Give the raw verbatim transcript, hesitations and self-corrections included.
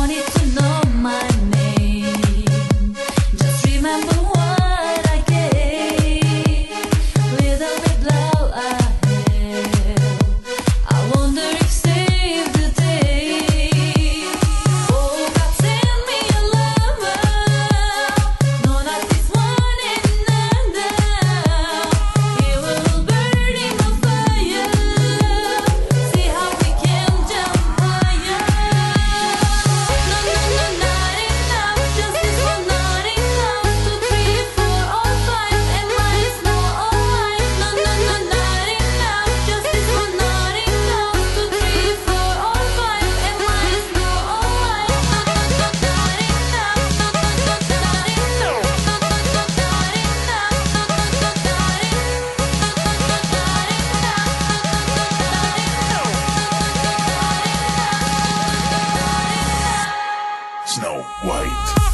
wanted to know my name. Just remember what I gave. Little bit love I have. I wonder if save the day. Oh, God, send me a lover. No, not this one and another. He will burn in the fire. See how we can jump higher. No, no, no, not enough. Just this one, not enough. Two, three, four, or five, and mine is more alive. No, no, no, not enough. Just this one, not enough. Two, three, four, or five, and mine is more alive. No, no, no, not enough. No, no, no, not enough. No, no, no, not enough. No, no, no, not enough. Snow White.